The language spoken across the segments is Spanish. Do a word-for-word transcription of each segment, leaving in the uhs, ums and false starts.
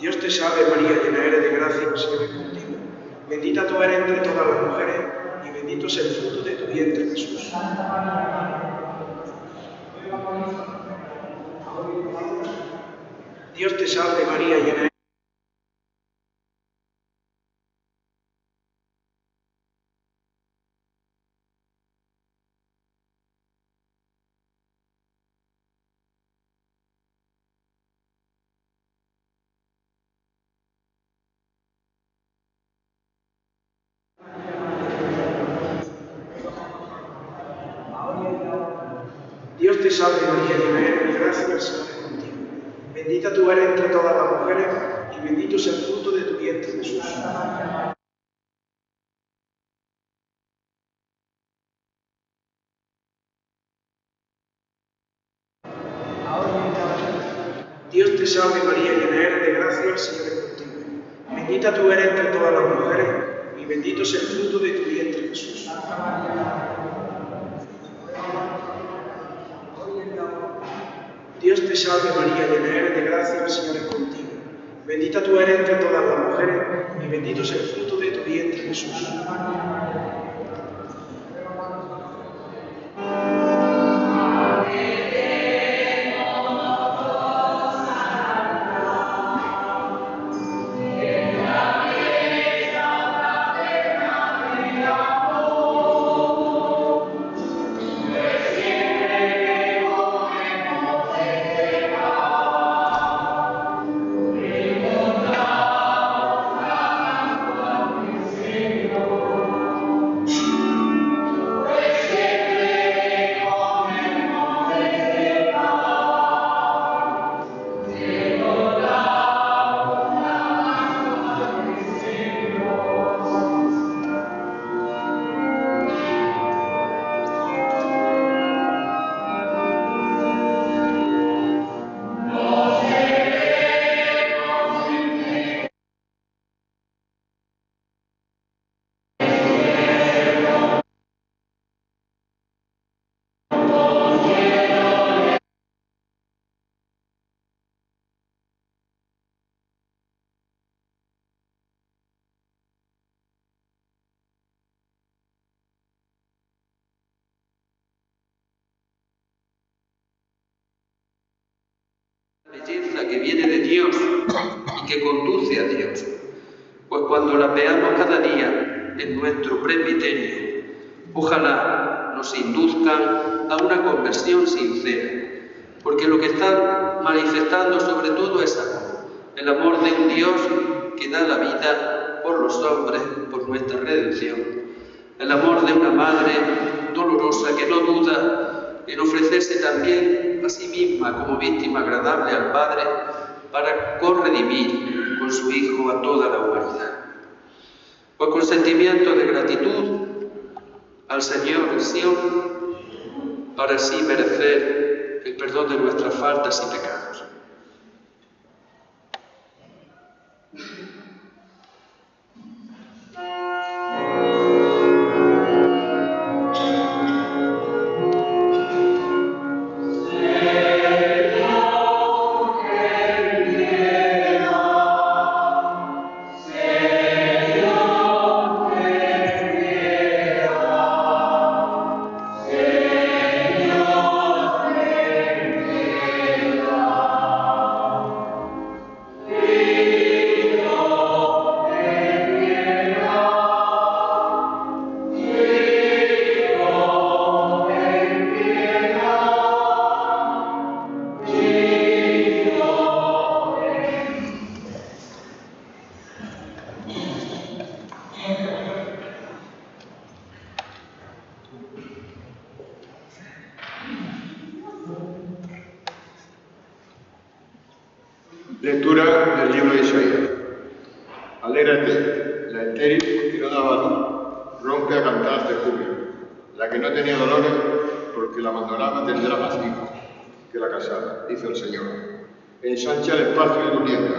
Dios te salve María, llena eres de gracia, el Señor es contigo. Bendita tú eres entre todas las mujeres, y bendito es el fruto de tu vientre, Jesús. Dios te salve María, llena eres. Dios te salve María, llena eres de gracia, el Señor es contigo. Bendita tú eres entre todas las mujeres, y bendito es el fruto de tu vientre, Jesús. Dios te salve María, llena eres de gracia, el Señor es contigo. Bendita tú eres entre todas las mujeres, y bendito es el fruto de tu vientre, Jesús. Dios te salve María, llena eres de gracia, el Señor es contigo. Bendita tú eres entre todas las mujeres, y bendito es el fruto de tu vientre, Jesús. Belleza que viene de Dios y que conduce a Dios, pues cuando la veamos cada día en nuestro presbiterio, ojalá nos induzcan a una conversión sincera, porque lo que está manifestando sobre todo es amor, el amor de un Dios que da la vida por los hombres, por nuestra redención, el amor de una madre dolorosa que no duda en ofrecerse también a sí misma como víctima agradable al Padre para corredimir con su Hijo a toda la humanidad. Pues con sentimiento de gratitud al Señor en Sion, para así merecer el perdón de nuestras faltas y pecados. Lectura del libro de Isaías. Alégrate, la estéril que no daba luz, rompe a cantar de júbilo. La que no tenía dolores, porque la abandonaba tendrá más hijos que la casada, dice el Señor. Ensancha el espacio de tu tienda.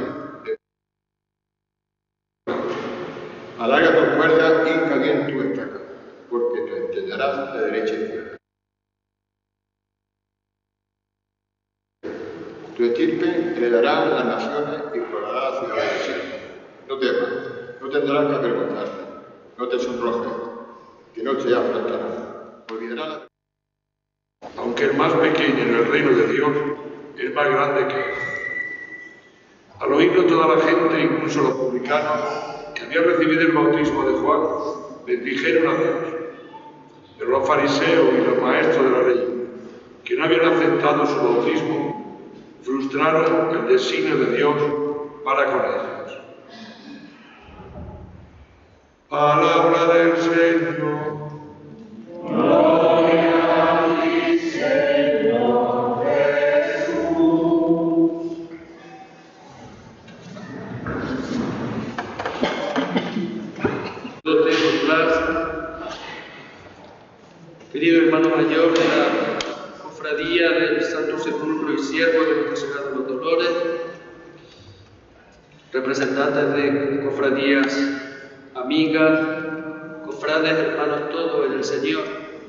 Alarga tu cuerda, hinca bien tu estaca, porque te entenderás de derecha y izquierda. Tu estirpe heredarán las naciones y explorarán las ciudades del siglo. No temas, no tendrás que avergonzarte, no te sonrojes, que no te afrontarán. Olvidarás la... Aunque el más pequeño en el reino de Dios es más grande que él. Al oírlo toda la gente, incluso los publicanos, que habían recibido el bautismo de Juan, bendijeron a Dios. Pero los fariseos y los maestros de la ley, que no habían aceptado su bautismo, frustraron el designio de Dios para con ellos. Palabra del Señor. Gloria a ti, Señor Jesús. Dote Blas, querido hermano mayor de la Cofradía del Santo Sepulcro y siervo de Nuestra Señora de los Dolores, representantes de cofradías amigas, cofrades, hermanos todos en el Señor.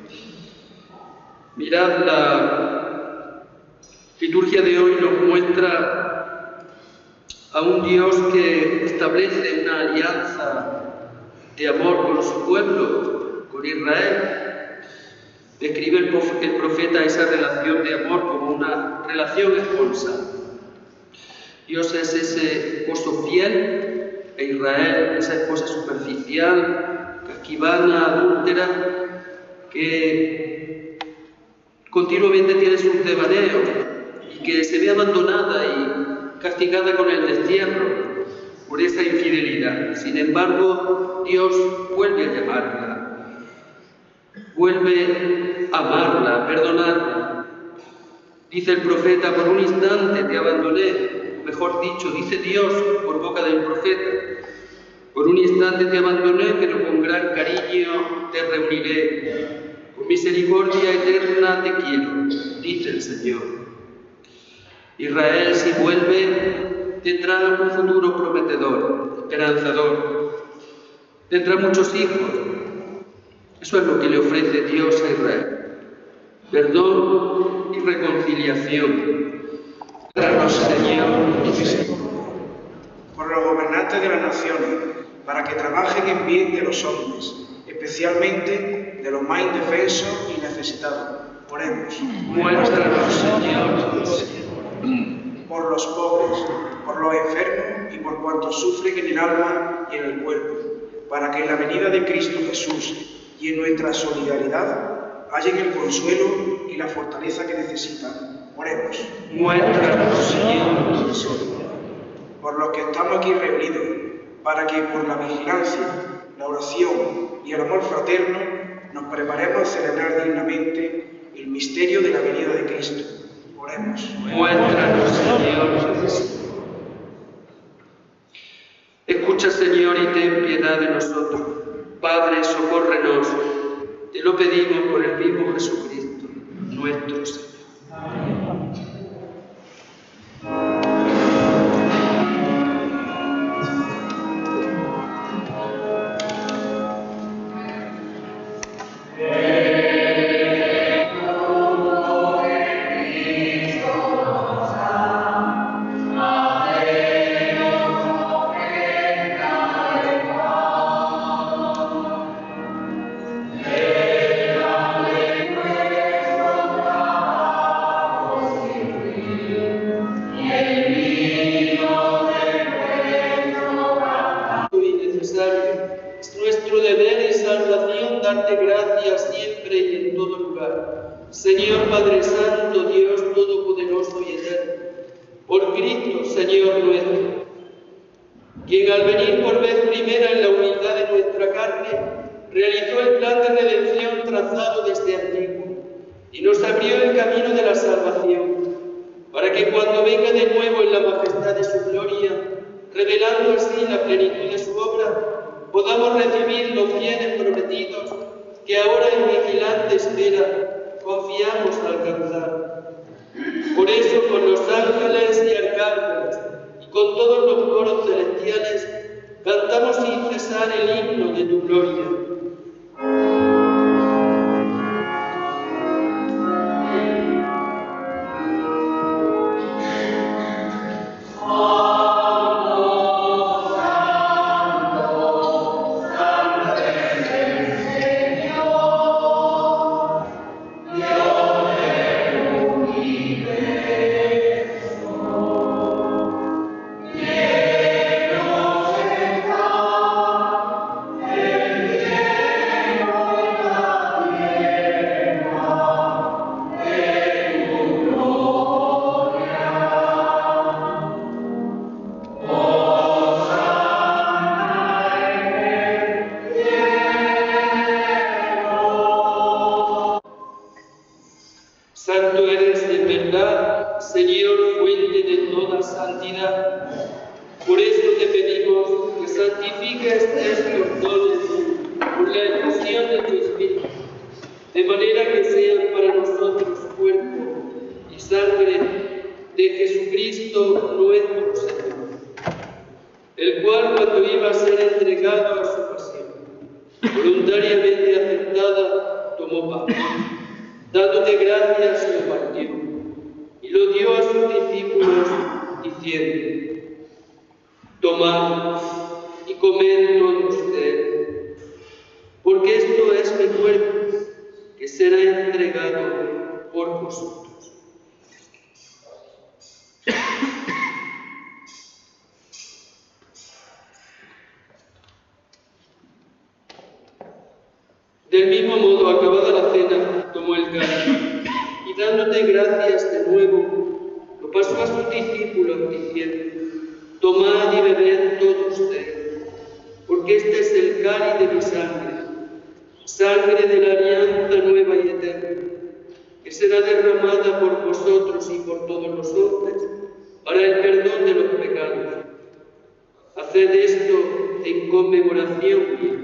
Mirad, la liturgia de hoy nos muestra a un Dios que establece una alianza de amor con su pueblo, con Israel. Describe el profeta esa relación de amor como una relación esponsal. Dios es ese esposo fiel e Israel esa esposa superficial, casquivana, adúltera, que continuamente tiene sus devaneos y que se ve abandonada y castigada con el destierro por esa infidelidad. Sin embargo, Dios vuelve a llamarla, vuelve a amarla, a perdonarla. Dice el profeta: por un instante te abandoné, mejor dicho, dice Dios por boca del profeta: por un instante te abandoné, pero con gran cariño te reuniré. Con misericordia eterna te quiero, dice el Señor. Israel, si vuelve, tendrá un futuro prometedor, esperanzador. Tendrá muchos hijos. Eso es lo que le ofrece Dios a Israel: perdón y reconciliación. Danos, Señor, por los gobernantes de las naciones, para que trabajen en bien de los hombres, especialmente de los más indefensos y necesitados. Oremos. Muéstranos, Señor, por los pobres, por los enfermos y por cuantos sufren en el alma y en el cuerpo, para que en la venida de Cristo Jesús y en nuestra solidaridad hallen el consuelo y la fortaleza que necesitan. Oremos. Muéstranos, Señor, por los que estamos aquí reunidos, para que por la vigilancia, la oración y el amor fraterno nos preparemos a celebrar dignamente el misterio de la venida de Cristo. Oremos. Muéstranos, Señor. Escucha, Señor, y ten piedad de nosotros. Padre, socórrenos. Te lo pedimos por el mismo Jesucristo, nuestro Señor. Es nuestro deber y salvación darte gracias siempre y en todo lugar. Señor Padre Santo, Dios Todopoderoso y Eterno, por Cristo, Señor nuestro, quien al venir por vez primera en la humildad de nuestra carne, realizó el plan de redención trazado desde antiguo y nos abrió el camino de la salvación, para que cuando venga de nuevo en la majestad de su gloria, revelando así la plenitud de su obra, podamos recibir los bienes prometidos que ahora en vigilante espera confiamos alcanzar. Por eso, con los ángeles y arcángeles y con todos los coros celestiales, cantamos sin cesar el himno de tu gloria. Voluntariamente aceptada, tomó pan. Dándote gracias, lo partió y lo dio a sus discípulos, diciendo: tomad y comed todos de él, porque esto es mi cuerpo, que será entregado por vosotros. Del mismo modo, acabada la cena, tomó el cáliz y dándote gracias de nuevo, lo pasó a sus discípulos, diciendo: tomad y bebed todos de él, porque este es el cáliz de mi sangre, sangre de la alianza nueva y eterna, que será derramada por vosotros y por todos los hombres para el perdón de los pecados. Haced esto en conmemoración mía.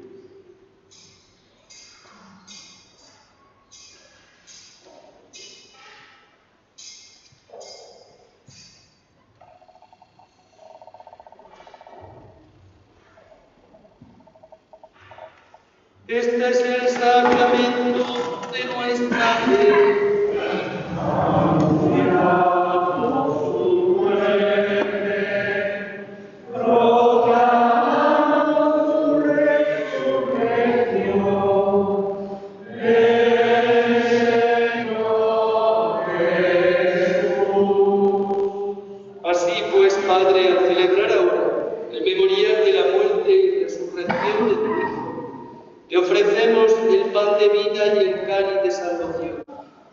Este es el sacramento de nuestra fe. Así pues, Padre, al celebrar ahora el memorial de la muerte y resurrección de tu Hijo, te ofrecemos el pan de vida y el cáliz de salvación.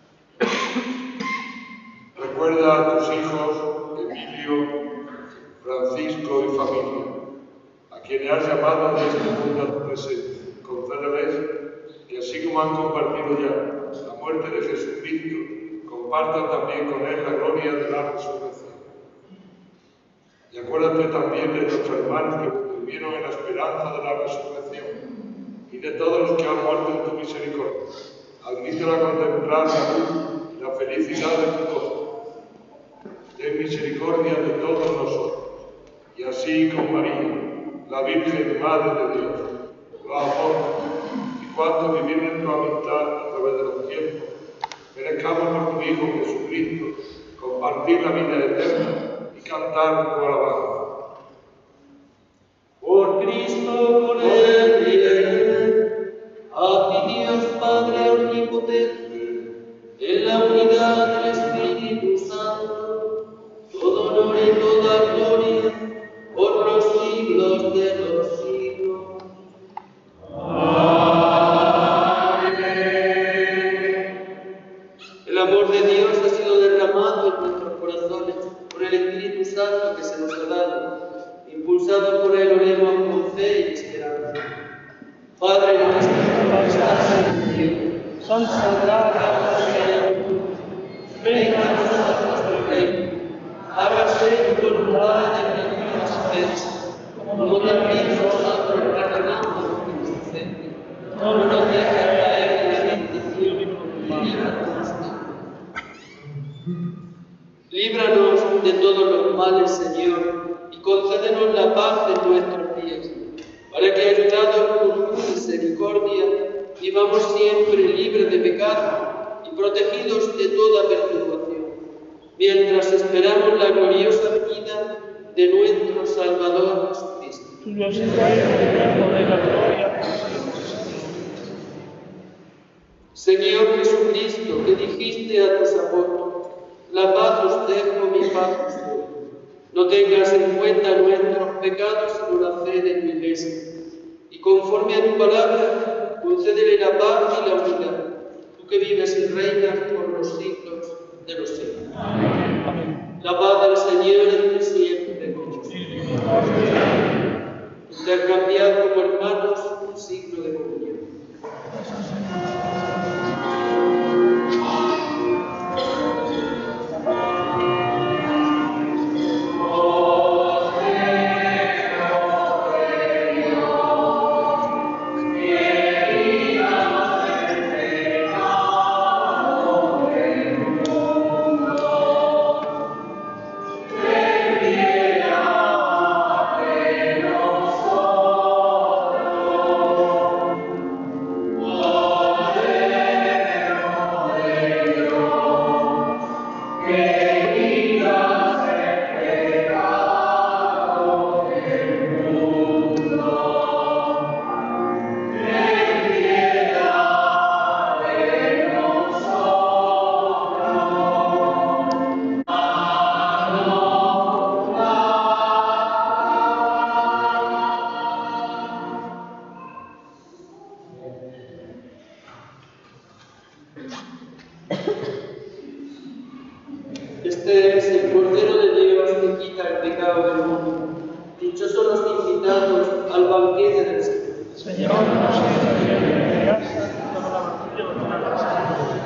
Recuerda a tus hijos, Emilio, Francisco y familia, a quienes has llamado de este mundo a tu presencia. Concédeles que, así como han compartido ya la muerte de Jesucristo, compartan también con él la gloria de la resurrección. Y acuérdate también de nuestros hermanos que durmieron en la esperanza de la resurrección y de todos los que han muerto en tu misericordia. Admítela a contemplar la luz y la felicidad de tu rostro. Ten misericordia de todos nosotros, y así con María, la Virgen Madre de Dios, los apóstoles, y cuantos vivieron en tu amistad a través de los tiempos, merezcamos por tu Hijo Jesucristo compartir la vida eterna y cantar tu alabanza. Por Cristo, con él y en él, a ti Dios Padre omnipotente, en la unidad del Espíritu Santo, todo honor y toda gloria, por los siglos de los siglos. El amor de Dios ha sido derramado en nuestros corazones por el Espíritu Santo que se nos ha dado. Impulsados por él, oremos con fe y esperanza. Padre nuestro que estás en el cielo, santificado sea tu nombre. Venga a nosotros tu reino. Hágase tu voluntad en el cielo y en la tierra, como también nosotros perdonamos a los que nos ofenden. No nos dejes caer en la tentación y líbranos. Líbranos de todos los males, Señor, y concédenos la paz en nuestros días, para que, ayudados por tu misericordia, vivamos siempre libres de pecado y protegidos de toda perturbación, mientras esperamos la gloriosa venida de nuestro Salvador Jesucristo. Tuyo es el reino de la gloria. Señor Jesucristo, que dijiste a tus apóstoles: la paz os dejo, mi paz os doy. No tengas en cuenta nuestros pecados, sino la fe de tu Iglesia. Y conforme a tu palabra, concédele la paz y la unidad, tú que vives y reinas por los siglos de los siglos. Amén. La paz del Señor esté siempre con vosotros. Intercambiad como hermanos un signo de comunión. Nosotros Este es el Cordero de Dios que quita el pecado del mundo. Dichosos los invitados al banquete del Señor. Señor, no soy digno de que hagas toda la batalla de una casa.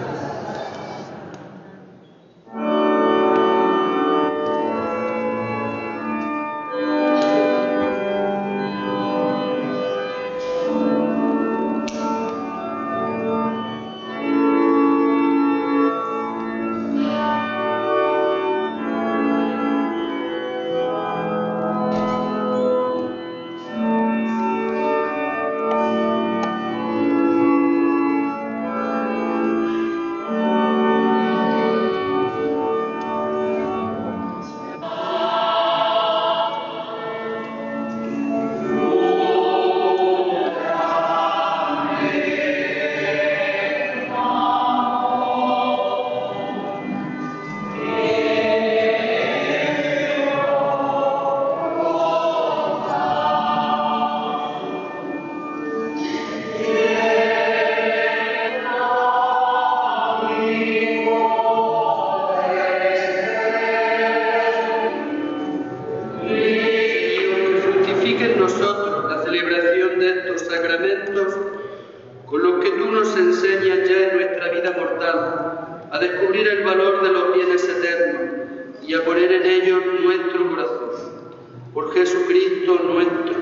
con los que tú nos enseñas ya en nuestra vida mortal, a descubrir el valor de los bienes eternos y a poner en ellos nuestro corazón. Por Jesucristo nuestro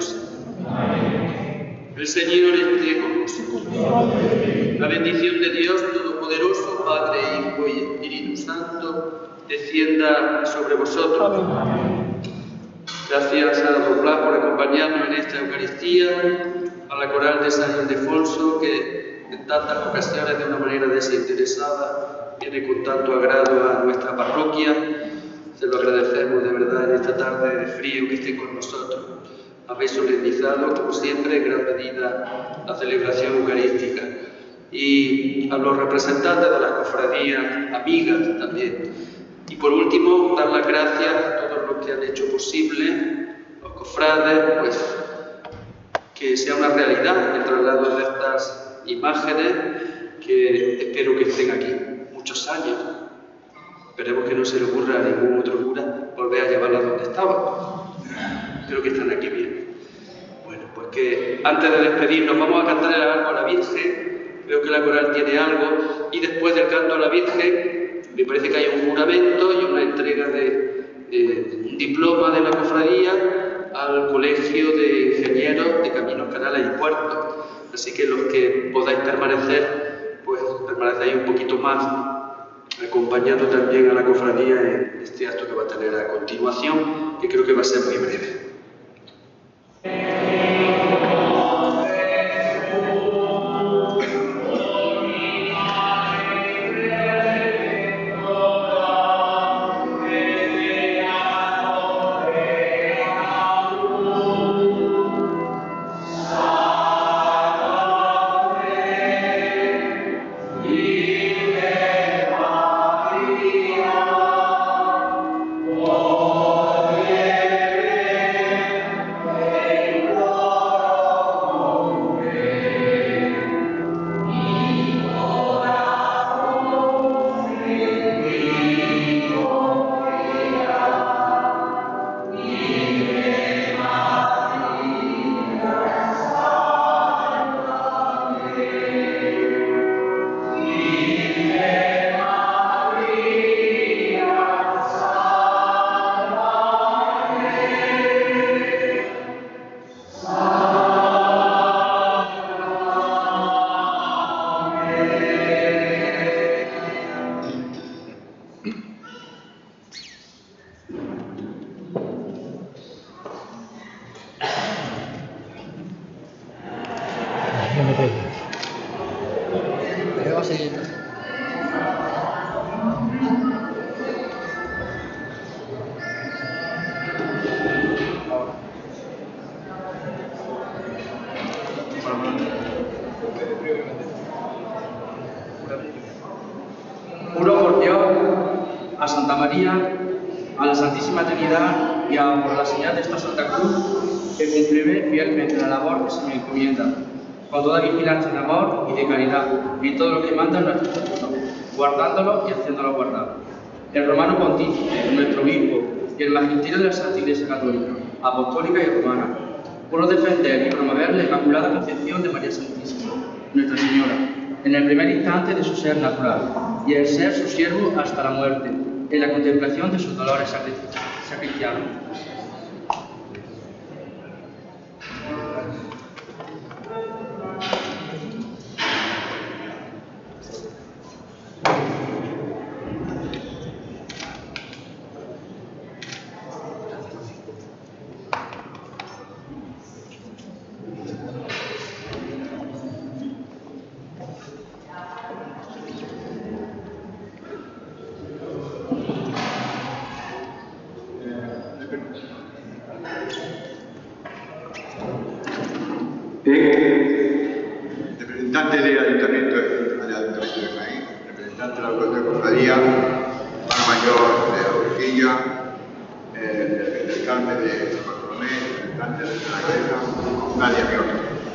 Señor. El Señor esté con vosotros. La bendición de Dios Todopoderoso, Padre, Hijo y Espíritu Santo, descienda sobre vosotros. Gracias a Don Blas por acompañarnos en esta Eucaristía, a la Coral de San Ildefonso, que en tantas ocasiones de una manera desinteresada viene con tanto agrado a nuestra parroquia. Se lo agradecemos de verdad en esta tarde de frío que esté con nosotros. Habéis solemnizado, como siempre, en gran medida la celebración eucarística. Y a los representantes de las cofradías, amigas también. Y por último, dar las gracias a todos los que han hecho posible, los cofrades, pues que sea una realidad el traslado de estas imágenes, que espero que estén aquí muchos años. Esperemos que no se le ocurra a ningún otro cura volver a llevarlas donde estaban. Creo que están aquí bien. Bueno, pues que antes de despedirnos vamos a cantar algo a la Virgen. Creo que la coral tiene algo. Y después del canto a la Virgen, me parece que hay un juramento y una entrega de eh, un diploma de la cofradía al Colegio de Ingenieros de Caminos, Canales y Puertos. Así que los que podáis permanecer, pues permanecéis un poquito más, acompañando también a la cofradía en este acto que va a tener a continuación, que creo que va a ser muy breve. Juro por Dios, a Santa María, a la Santísima Trinidad y a por la señal de esta Santa Cruz, que cumpliré fielmente la labor que se me encomienda, con toda vigilancia de amor y de caridad, y todo lo que manda nuestro estatuto, guardándolo y haciéndolo guardar. el romano pontífice, nuestro obispo y el magisterio de la Santa Iglesia Católica, apostólica y romana, juro defender y promover la Inmaculada Concepción de María Santísima, Nuestra Señora, en el primer instante de su ser natural, y el ser su siervo hasta la muerte, en la contemplación de sus dolores sacrificianos. Representante del Ayuntamiento de, del Ayuntamiento de Jaén, representante de la Autoridad de Cofradía, hermano mayor de Aurquilla, eh, del Carmen de San Bartolomé, representante de la Iglesia, nadie amigo.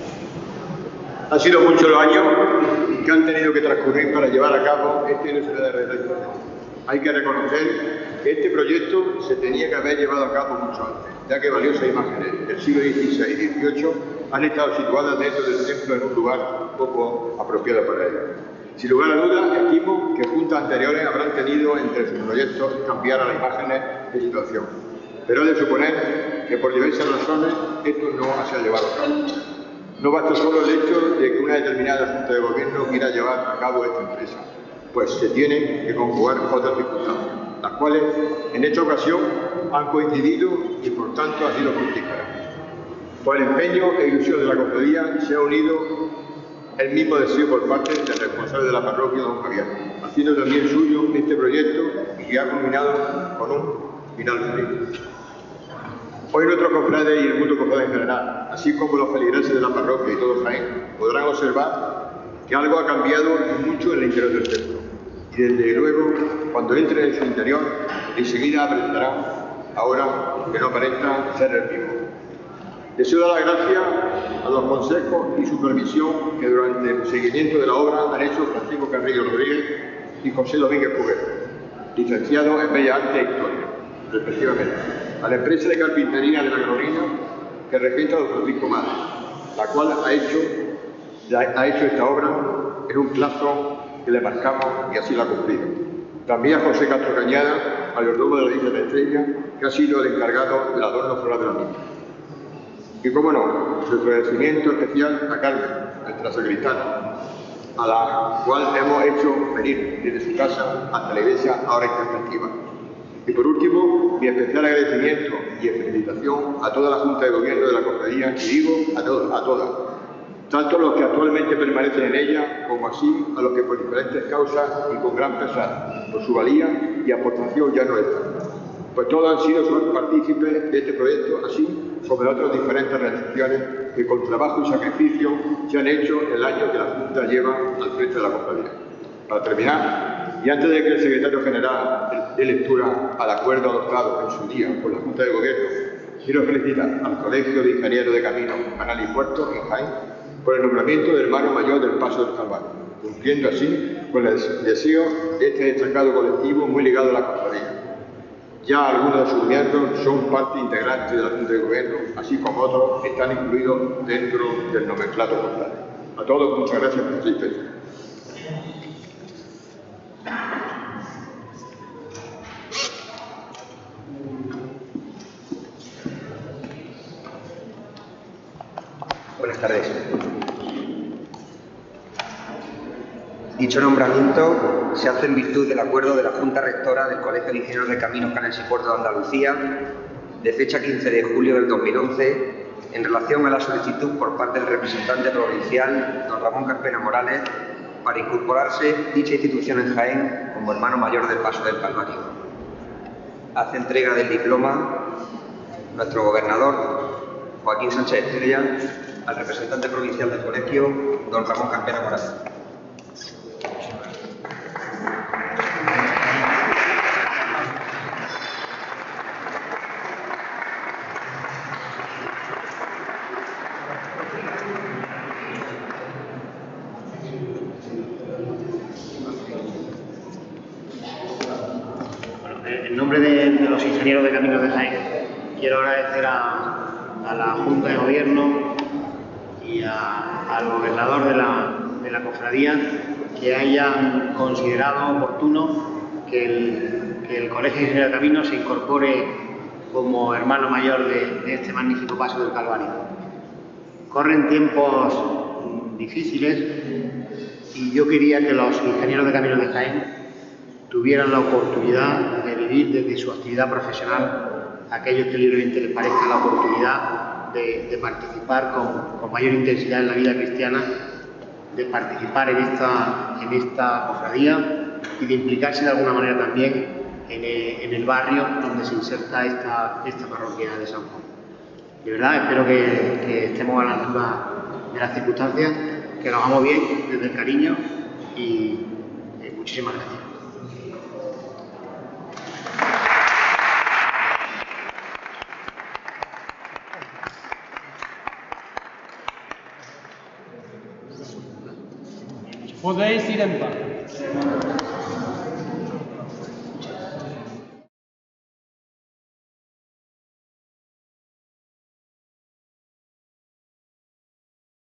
Han sido muchos los años que han tenido que transcurrir para llevar a cabo este inicio de reelección. Hay que reconocer que este proyecto se tenía que haber llevado a cabo mucho antes, ya que valiosas imágenes del siglo dieciséis y dieciocho han estado situadas dentro del templo en un lugar poco apropiado para ello. Sin lugar a dudas, estimo que juntas anteriores habrán tenido entre sus proyectos cambiar a las imágenes de situación, pero he de suponer que por diversas razones esto no se ha llevado a cabo. No basta solo el hecho de que una determinada Junta de Gobierno quiera llevar a cabo esta empresa, pues se tienen que conjugar otras circunstancias, las cuales en esta ocasión han coincidido y por tanto han sido fructíferas. Por el empeño e ilusión de la cofradía se ha unido el mismo deseo por parte del responsable de la parroquia, don Javier, haciendo también suyo este proyecto y que ha culminado con un final feliz. Hoy nuestros cofrades y el mundo cofrade en general, así como los feligreses de la parroquia y todos Jaén, podrán observar que algo ha cambiado y mucho en el interior del templo. Y desde luego, cuando entren en su interior, enseguida aprenderán ahora que no aparenta ser el mismo. Deseo dar las gracias a los consejos y supervisión que durante el seguimiento de la obra han hecho Francisco Carrillo Rodríguez y José Domínguez Puguet, licenciados en Bellas Artes e Historia, respectivamente, a la empresa de carpintería de la Carolina que regenta don Francisco Madre, la cual ha hecho, ha hecho esta obra en un plazo que le marcamos y así la ha cumplido. También a José Castro Cañada, mayordomo de la Isla de Estrella, que ha sido el encargado del adorno floral de la misma. Y cómo no, su agradecimiento especial a Carmen, nuestra sacristana, a la cual hemos hecho venir desde su casa hasta la iglesia ahora intempestiva. Y por último, mi especial agradecimiento y felicitación a toda la Junta de Gobierno de la Cofradía, y digo a, to a todas, tanto los que actualmente permanecen en ella, como así a los que por diferentes causas y con gran pesar, por su valía y aportación ya no están. Pues todos han sido partícipes de este proyecto, así como de otras diferentes realizaciones que con trabajo y sacrificio se han hecho en el año que la Junta lleva al frente de la cofradía. Para terminar, y antes de que el secretario general dé lectura al acuerdo adoptado en su día por la Junta de Gobierno, quiero felicitar al Colegio de Ingenieros de Caminos, Canal y Puertos en Jaén por el nombramiento del hermano mayor del Paso del Calvario, cumpliendo así con el deseo de este destacado colectivo muy ligado a la cofradía. Ya algunos de sus miembros son parte integrante de la Junta de Gobierno, así como otros están incluidos dentro del nomenclato cofrade. A todos, muchas gracias por su asistencia. Buenas tardes. Dicho nombramiento se hace en virtud del acuerdo de la Junta Rectora del Colegio de Ingenieros de Caminos, Canales y Puertos de Andalucía, de fecha quince de julio del dos mil once, en relación a la solicitud por parte del representante provincial, don Ramón Carpena Morales, para incorporarse dicha institución en Jaén como hermano mayor del Paso del Calvario. Hace entrega del diploma nuestro gobernador, Joaquín Sánchez Estrella, al representante provincial del colegio, don Ramón Carpena Morales. nombre de, de los ingenieros de Caminos de Jaén, quiero agradecer a, a la Junta de Gobierno y a, al gobernador de la, de la cofradía que hayan considerado oportuno que el, que el Colegio de Ingenieros de Caminos se incorpore como hermano mayor de, de este magnífico paso del Calvario. Corren tiempos difíciles y yo quería que los ingenieros de Caminos de Jaén tuvieran la oportunidad de vivir desde su actividad profesional aquellos que libremente les parezca la oportunidad de, de participar con, con mayor intensidad en la vida cristiana, de participar en esta, en esta cofradía y de implicarse de alguna manera también en el, en el barrio donde se inserta esta, esta parroquia de San Juan. De verdad, espero que, que estemos a la altura de las circunstancias, que lo hagamos bien desde el cariño y eh, muchísimas gracias. Podéis ir en paz.